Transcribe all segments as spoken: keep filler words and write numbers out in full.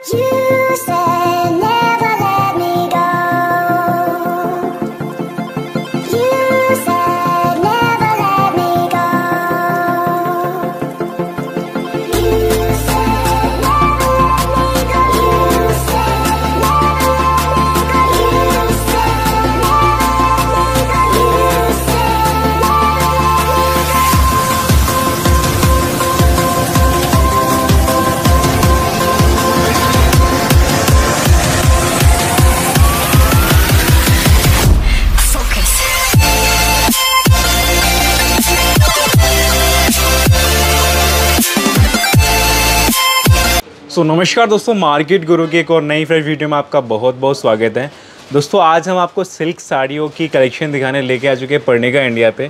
सो so, नमस्कार दोस्तों, market गुरु की एक और नई फ्रेश वीडियो में आपका बहुत बहुत स्वागत है। दोस्तों आज हम आपको सिल्क साड़ियों की कलेक्शन दिखाने लेके आ चुके हैं पर्णिका इंडिया पे।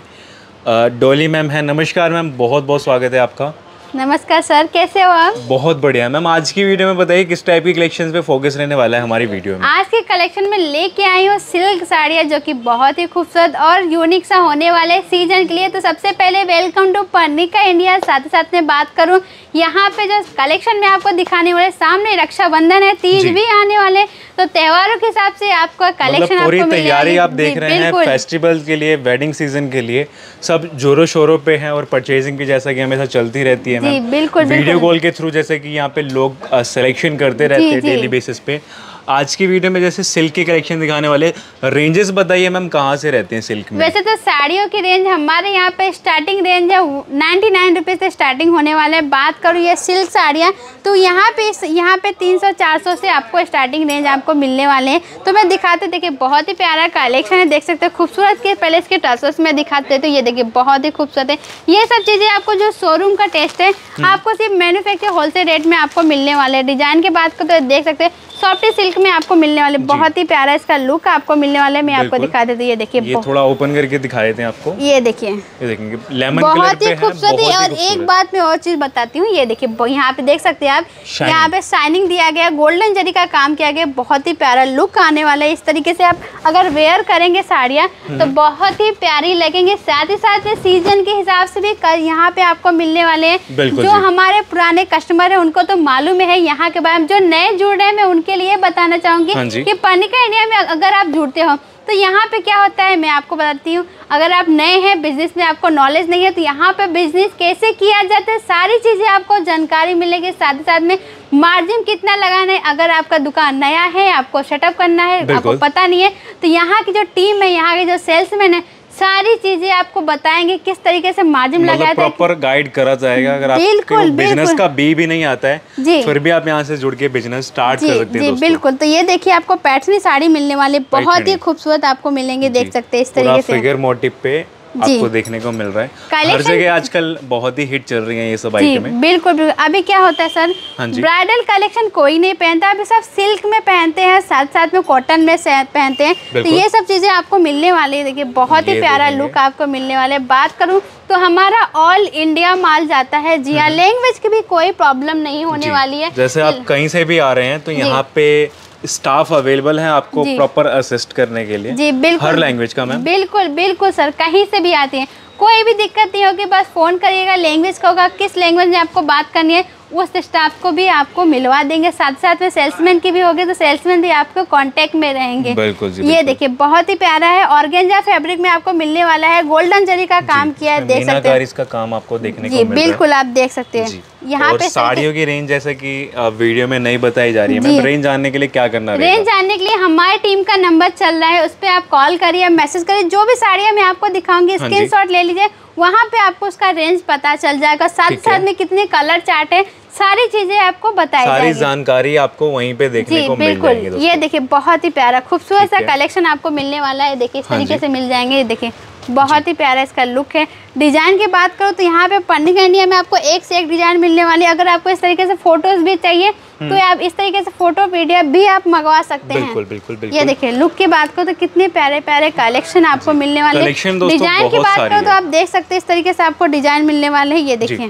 डॉली मैम है। नमस्कार मैम, बहुत बहुत स्वागत है आपका। नमस्कार सर, कैसे हो आप? बहुत बढ़िया मैम। आज की वीडियो में बताइए किस टाइप की कलेक्शंस पे फोकस रहने वाला है हमारी वीडियो में। आज के कलेक्शन में लेके आई हूँ सिल्क साड़ियाँ जो कि बहुत ही खूबसूरत और यूनिक सा होने वाले सीजन के लिए। तो सबसे पहले वेलकम टू पर्णिका इंडिया। साथ ही साथ में बात करूँ यहाँ पे जो कलेक्शन में आपको दिखाने वाले, सामने रक्षाबंधन है, तीज भी आने वाले, तो त्योहारों के हिसाब से आपको कलेक्शन पूरी तैयारी आप देख रहे हैं फेस्टिवल के लिए, वेडिंग सीजन के लिए, सब जोरों शोरों पे हैं और परचेजिंग भी जैसा कि हमेशा चलती रहती है मैम। बिल्कुल वीडियो कॉल के थ्रू जैसे कि यहाँ पे लोग सिलेक्शन करते रहते हैं डेली बेसिस पे। आज की वीडियो में जैसे सिल्क की कलेक्शन दिखाने वाले, रेंजेस बताइए मैम कहाँ से रहते हैं सिल्क में? वैसे तो साड़ियों की रेंज हमारे यहाँ पे स्टार्टिंग रेंज है नाइन्टी नाइन रुपीज़ से स्टार्टिंग होने वाला है। बात करूँ ये सिल्क साड़ियाँ तो यहाँ पे यहाँ पे तीन सौ चार सौ से आपको स्टार्टिंग रेंज आपको मिलने वाले हैं। तो मैं दिखाते, देखिए बहुत ही प्यारा कलेक्शन है, देख सकते हो खूबसूरत के। पहले इसके टसल्स में दिखाते तो ये देखिए बहुत ही खूबसूरत है। ये सब चीज़ें आपको जो शोरूम का टेस्ट है आपको सिर्फ मैन्युफैक्चर होलसेल रेट में आपको मिलने वाले हैं। डिजाइन की बात करो तो देख सकते हैं सॉफ्टी सिल्क में आपको मिलने वाले, बहुत ही प्यारा इसका लुक आपको मिलने वाला है। मैं आपको दिखा देती हूँ, ये देखिए, ये थोड़ा ओपन करके दिखा देते हैं आपको। ये देखिए, ये देखेंगे लेमन बहुत ही खूबसूरत है। और एक बात मैं और चीज बताती हूँ, ये देखिए यहाँ पे देख सकते हैं आप, यहाँ पे शाइनिंग दिया गया, गोल्डन जरी का काम किया गया, बहुत ही प्यारा लुक आने वाला है। इस तरीके से आप अगर वेयर करेंगे साड़ियाँ तो बहुत ही प्यारी लगेंगे। साथ ही साथ में सीजन के हिसाब से भी यहाँ पे आपको मिलने वाले हैं। जो हमारे पुराने कस्टमर है उनको तो मालूम है यहाँ के बारे में, जो नए जुड़ रहे हैं मैं उनके लिए बताना चाहूंगी कि पर्णिका इंडिया में अगर आप जुड़ते हो तो यहाँ पे क्या होता है मैं आपको बताती हूँ। अगर आप नए हैं बिजनेस में, आपको नॉलेज नहीं है, तो यहाँ पे बिजनेस कैसे किया जाता है सारी चीज़ें आपको जानकारी मिलेगी। साथ ही साथ में मार्जिन कितना लगाना है, अगर आपका दुकान नया है, आपको सेटअप करना है, आपको पता नहीं है, तो यहाँ की जो टीम है, यहाँ के जो सेल्समैन है, सारी चीजें आपको बताएंगे किस तरीके से मार्जिन मतलब लगाया जाए, प्रॉपर गाइड करा जाएगा। अगर आपको बिजनेस का बी भी नहीं आता है फिर भी आप यहाँ से जुड़ के बिजनेस स्टार्ट कर सकते हैं। जी बिल्कुल। तो ये देखिए आपको पैठनी साड़ी मिलने वाली, बहुत ही खूबसूरत आपको मिलेंगे, देख सकते हैं इस तरीके से फिगर मोटिव पे आपको देखने को मिल रहा है। हर जगह आजकल बहुत ही हिट चल रही है ये सब आइटमें। बिल्कुल बिल्कुल। अभी क्या होता है सर, ब्राइडल कलेक्शन कोई नहीं पहनता, अभी सब सिल्क में पहनते हैं, साथ साथ में कॉटन में पहनते हैं। तो ये सब चीजें आपको मिलने वाली है। देखिए बहुत ही प्यारा लुक आपको मिलने वाला है। बात करूँ तो हमारा ऑल इंडिया माल जाता है। जी हाँ, लैंग्वेज की भी कोई प्रॉब्लम नहीं होने वाली है। जैसे आप कहीं से भी आ रहे हैं तो यहाँ पे स्टाफ अवेलेबल है आपको प्रॉपर असिस्ट करने के लिए। जी बिल्कुल, हर लैंग्वेज का मैम। बिल्कुल बिल्कुल सर, कहीं से भी आते हैं, कोई भी दिक्कत नहीं होगी, बस फोन करिएगा, लैंग्वेज का होगा, किस लैंग्वेज में आपको बात करनी है उस स्टाफ को भी आपको मिलवा देंगे। साथ साथ में सेल्समैन की भी होगी तो सेल्समैन भी आपको कांटेक्ट में रहेंगे। बिल्कुल जी, ये देखिए बहुत ही प्यारा है, ऑर्गेन्जा फैब्रिक में आपको मिलने वाला है, गोल्डन जरी का काम किया है, देख सकते हैं इसका काम आपको देखने को मिल रहा है। बिल्कुल आप देख सकते हैं यहाँ पे साड़ियों की रेंज जैसे कि वीडियो में नहीं बताई जा रही है मैम। रेंज जानने के लिए क्या करना है? रेंज जानने के लिए हमारी टीम का नंबर चल रहा है, उस पर आप कॉल करिए, मैसेज करिए, जो भी साड़ियाँ मैं आपको दिखाऊंगी स्क्रीनशॉट ले लीजिए, वहाँ पे आपको उसका रेंज पता चल जाएगा। साथ साथ में कितने कलर चार्ट है, सारी चीजें आपको बताई सारी जानकारी आपको वहीं पे देखने को मिल जाएगी। ये देखिए बहुत ही प्यारा खूबसूरत सा कलेक्शन आपको मिलने वाला है। देखिए इस तरीके से मिल जाएंगे। ये देखिए बहुत ही प्यारा इसका लुक है। डिजाइन की बात करो तो यहाँ पे पर्णिका इंडिया में आपको एक से एक डिजाइन मिलने वाली है। अगर आपको इस तरीके से फोटोज भी चाहिए तो आप इस तरीके से फोटो पीडीएफ भी आप मंगवा सकते हैं। बिल्कुल बिल्कुल बिल्कुल। ये देखिए लुक की बात करो तो कितने प्यारे प्यारे कलेक्शन आपको मिलने वाले हैं। डिजाइन की बात करो तो आप देख सकते हैं इस तरीके से आपको डिजाइन मिलने वाले हैं। ये देखिए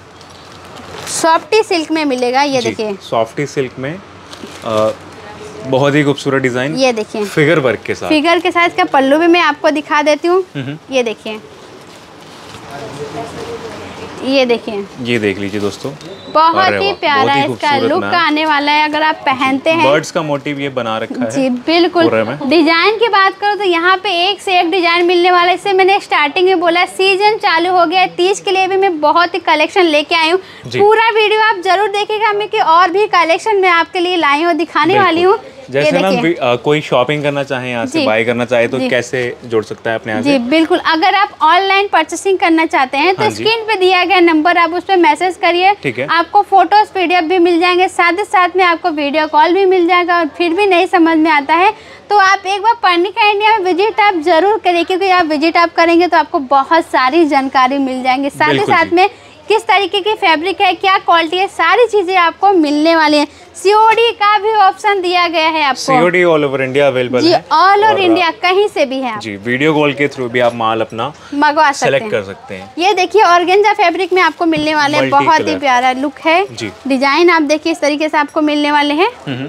सॉफ्टी सिल्क में मिलेगा। ये देखिए सॉफ्टी सिल्क में आ, बहुत ही खूबसूरत डिजाइन। ये देखिए फिगर वर्क के साथ, फिगर के साथ का पल्लू भी मैं आपको दिखा देती हूँ। ये देखिए, ये देखिए, ये देख लीजिए दोस्तों, बहुत ही प्यारा है, इसका लुक आने वाला है अगर आप पहनते हैं। बर्ड्स का मोटिव ये बना रखा है जी बिल्कुल। डिजाइन की बात करो तो यहाँ पे एक से एक डिजाइन मिलने वाला है। इससे मैंने स्टार्टिंग में बोला सीजन चालू हो गया है, तीज के लिए भी मैं बहुत ही कलेक्शन लेके आई हूँ। पूरा वीडियो आप जरूर देखिएगा, मैं कि और भी कलेक्शन मैं आपके लिए लाई हूँ, दिखाने वाली हूँ। जैसे मैम कोई शॉपिंग करना चाहे यहाँ से बाय करना चाहे तो कैसे जोड़ सकता है अपने यहाँ से? जी बिल्कुल, अगर आप ऑनलाइन परचेसिंग करना चाहते हैं तो स्क्रीन पे दिया गया नंबर आप उस पर मैसेज करिए, आपको फोटोज पीडीएफ भी मिल जाएंगे, साथ ही साथ में आपको वीडियो कॉल भी मिल जाएगा। और फिर भी नहीं समझ में आता है तो आप एक बार पर्णिका इंडिया में विजिट आप जरूर करिए, क्योंकि आप विजिट आप करेंगे तो आपको बहुत सारी जानकारी मिल जाएंगी। साथ ही साथ में किस तरीके की फैब्रिक है, क्या क्वालिटी है, सारी चीजें आपको मिलने वाली है। सीओडी का भी ऑप्शन दिया गया है आपको। COD all over India available है, ऑल ओवर इंडिया कहीं से भी है जी। वीडियो कॉल के थ्रू भी आप माल अपना मंगवा सकते सेलेक्ट कर सकते हैं। ये देखिए ऑर्गेन्जा फैब्रिक में आपको मिलने वाले हैं, बहुत ही प्यारा लुक है। डिजाइन आप देखिए इस तरीके से आपको मिलने वाले हैं।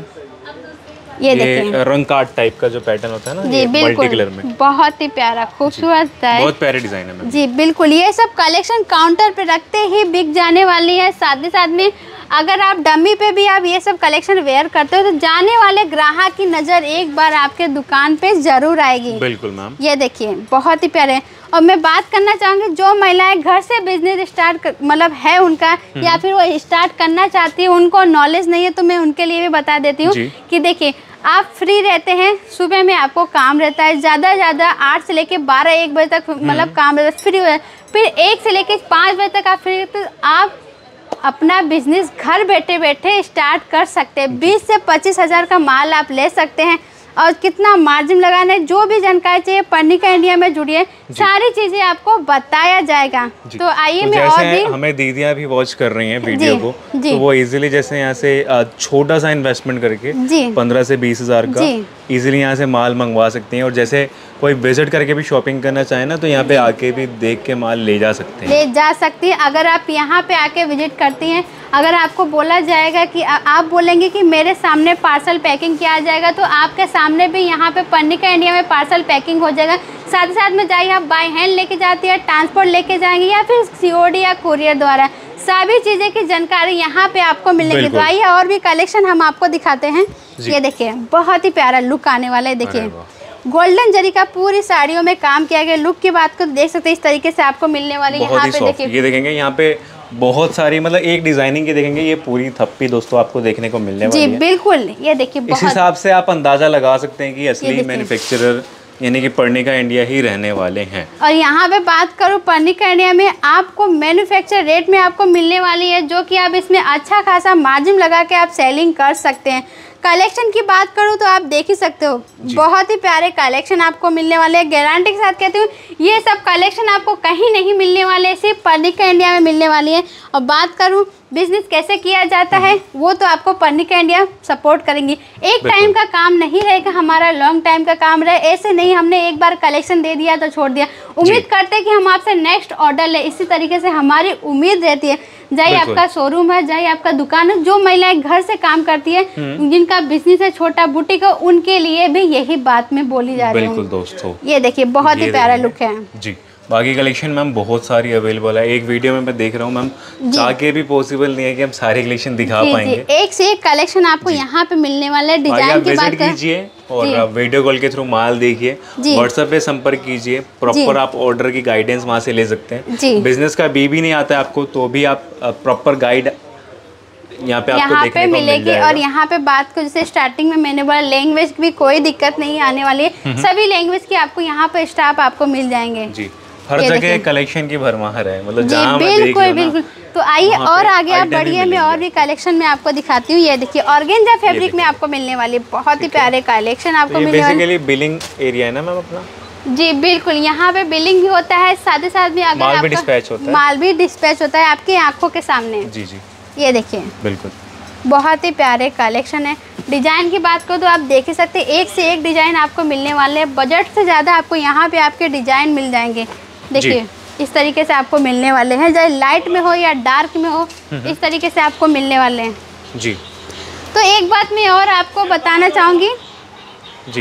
ये, ये देखिए रंग कार्ड टाइप का जो पैटर्न होता है ना, जी बिल्कुल कलर में बहुत ही प्यारा खूबसूरत है, बहुत प्यारे डिजाइन है जी बिल्कुल। ये सब कलेक्शन काउंटर पे रखते ही बिक जाने वाली है। साथ ही साथ में अगर आप डमी पे भी आप ये सब कलेक्शन वेयर करते हो तो जाने वाले ग्राहक की नज़र एक बार आपके दुकान पे जरूर आएगी। बिल्कुल मैम। ये देखिए बहुत ही प्यारे। और मैं बात करना चाहूँगी जो महिलाएं घर से बिजनेस स्टार्ट मतलब है उनका या फिर वो स्टार्ट करना चाहती है, उनको नॉलेज नहीं है, तो मैं उनके लिए भी बता देती हूँ कि देखिए आप फ्री रहते हैं, सुबह में आपको काम रहता है, ज़्यादा ज़्यादा आठ से लेके बारह एक बजे तक मतलब काम रहता है, फ्री हो है। फिर एक से लेके पाँच बजे तक आप फ्री, तो आप अपना बिजनेस घर बैठे बैठे स्टार्ट कर सकते हैं। बीस से पच्चीस हज़ार का माल आप ले सकते हैं और कितना मार्जिन लगाना है, जो भी जानकारी चाहिए पर्णिका इंडिया में जुड़िए, सारी चीजें आपको बताया जाएगा। तो आइए तो मैं जैसे और भी हमें दीदियाँ भी वॉच कर रही हैं वीडियो को, तो वो इजीली जैसे यहाँ से छोटा सा इन्वेस्टमेंट करके पंद्रह से बीस हजार का इजीली यहाँ से माल मंगवा सकती हैं। और जैसे कोई विजिट करके भी शॉपिंग करना चाहे ना तो यहाँ पे आके भी देख के माल ले जा सकते हैं, ले जा सकती हैं। अगर आप यहाँ पे आके विजिट करती हैं, अगर आपको बोला जाएगा कि आ, आप बोलेंगे कि मेरे सामने पार्सल पैकिंग किया जाएगा, तो आपके सामने भी यहाँ पे पर्णिका इंडिया में पार्सल पैकिंग हो जाएगा। साथ ही साथ में जाइए आप बाय हैंड लेके जाती है, ट्रांसपोर्ट लेके जाएंगे या फिर सीओडी या कुरियर द्वारा, सभी चीज़ें की जानकारी यहाँ पे आपको मिलेगी। तो आइए और भी कलेक्शन हम आपको दिखाते हैं। ये देखिए बहुत ही प्यारा लुक आने वाला है। देखिए गोल्डन जरी का पूरी साड़ियों में काम किया गया। लुक की बात को देख सकते हैं, इस तरीके से आपको मिलने वाले यहाँ पे देखिए, ये देखेंगे यहाँ पे बहुत सारी मतलब एक डिजाइनिंग की देखेंगे, ये पूरी थप्पी दोस्तों आपको देखने को मिलने वाली है। जी बिल्कुल, ये देखिए इस हिसाब से आप अंदाजा लगा सकते हैं कि असली मैन्युफैक्चरर यानी कि पर्णिका इंडिया ही रहने वाले हैं। और यहाँ पे बात करूँ पर्णिका इंडिया में आपको मैन्युफैक्चर रेट में आपको मिलने वाली है, जो कि आप इसमें अच्छा खासा मार्जिन लगा के आप सेलिंग कर सकते हैं। कलेक्शन की बात करूँ तो आप देख ही सकते हो, बहुत ही प्यारे कलेक्शन आपको मिलने वाले हैं। गारंटी के साथ कहती हूँ ये सब कलेक्शन आपको कहीं नहीं मिलने वाले, सिर्फ पर्णिका इंडिया में मिलने वाली है। और बात करूँ बिजनेस कैसे किया जाता है, वो तो आपको पर्णिका इंडिया सपोर्ट करेंगी। एक टाइम का काम नहीं रहेगा हमारा, लॉन्ग टाइम का काम रहे। ऐसे नहीं हमने एक बार कलेक्शन दे दिया तो छोड़ दिया। उम्मीद करते हैं कि हम आपसे नेक्स्ट ऑर्डर ले, इसी तरीके से हमारी उम्मीद रहती है। चाहे आपका शोरूम है, चाहे आपका दुकान है, जो महिलाएं घर से काम करती है, जिनका बिजनेस है, छोटा बुटीक है, उनके लिए भी यही बात में बोली जा रही है। बिल्कुल दोस्तों, ये देखिए बहुत ही प्यारा लुक है जी। बाकी कलेक्शन मैम बहुत सारी अवेलेबल है, एक वीडियो में मैं देख रहा हूँ मैम, जाके भी पॉसिबल नहीं है कि हम सारे कलेक्शन दिखा जी, पाएंगे। जी, एक से एक कलेक्शन आपको यहाँ पे मिलने वाला है। डिजाइन की बात कीजिए और वीडियो कॉल के थ्रू माल देखिए, व्हाट्सएप पे संपर्क कीजिए, प्रॉपर आप ऑर्डर की गाइडेंस वहाँ से ले सकते हैं। बिजनेस का बी भी नहीं आता है आपको तो भी आप प्रॉपर गाइड यहाँ पे आपको देखने को मिल जाएगा। और यहाँ पे बात को जैसे स्टार्टिंग में मैंने बोला, लैंग्वेज की भी कोई दिक्कत नहीं आने वाली है, सभी लैंग्वेज की आपको यहाँ पे स्टाफ आपको मिल जाएंगे जी। हर जगह कलेक्शन की भरमार है, मतलब जहाँ बिल्कुल बिल्कुल। तो आइए और आगे आप बढ़िए, मैं और भी कलेक्शन में आपको दिखाती हूँ। ये देखिए ऑर्गेन्जा फैब्रिक में आपको मिलने वाली बहुत ही प्यारे कलेक्शन आपको मिलने वाले। बेसिकली बिलिंग एरिया है ना मैम अपना? जी बिल्कुल, यहाँ पे बिलिंग भी होता है, साथ ही साथ में अगर माल भी डिस्पैच होता है, माल भी डिस्पैच होता है आपकी आंखों के सामने। जी जी, ये देखिए बिल्कुल बहुत ही प्यारे कलेक्शन है। डिजाइन की बात करो तो आप देख ही सकते हैं, एक से एक डिजाइन आपको मिलने वाले हैं। बजट से ज़्यादा आपको यहाँ पे आपके डिजाइन मिल जाएंगे। देखिए इस तरीके से आपको मिलने वाले हैं, चाहे लाइट में हो या डार्क में हो, इस तरीके से आपको मिलने वाले हैं जी। तो एक बात मैं और आपको बताना चाहूँगी जी,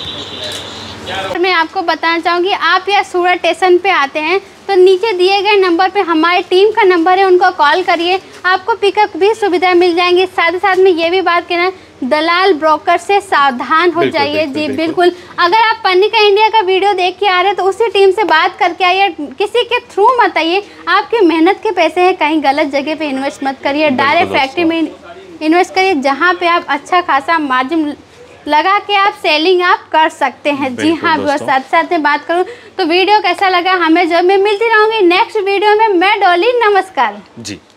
मैं आपको बताना चाहूँगी, आप या सूरत स्टेशन पे आते हैं तो नीचे दिए गए नंबर पे हमारी टीम का नंबर है, उनको कॉल करिए। आपको पिकअप भी सुविधा मिल जाएंगी। साथ ही साथ में ये भी बात कहना, दलाल ब्रोकर से सावधान हो जाइए जी। बिल्कुल, अगर आप पर्णिका इंडिया का वीडियो देख के आ रहे हैं तो उसी टीम से बात करके आइए, किसी के थ्रू मत आइए। आपकी मेहनत के पैसे हैं, कहीं गलत जगह पे इन्वेस्ट मत करिए, डायरेक्ट फैक्ट्री में इन्वेस्ट करिए जहाँ पे आप अच्छा खासा मार्जिन लगा के आप सेलिंग आप कर सकते हैं। जी हाँ, साथ साथ में बात करूँ तो वीडियो कैसा लगा हमें, जब मैं मिलती रहूँगी नेक्स्ट वीडियो में। मैं डॉली, नमस्कार जी।